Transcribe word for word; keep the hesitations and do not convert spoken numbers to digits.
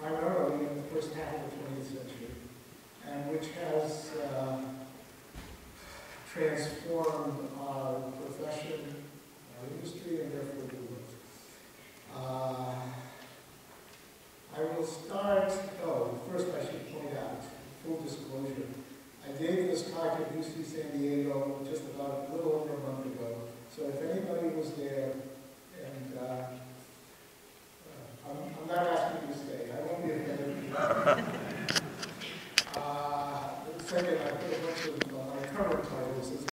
primarily in the first half of the twentieth century, and which has uh, transformed our profession, our industry, and therefore the world. Uh, I will start, oh, first I should point out, full disclosure, I gave this talk at U C San Diego just about a little over a month ago, so if anybody was there, and uh, uh, I'm, I'm not asking you to stay, I won't be offended. uh, second, I put a bunch of uh, my current titles as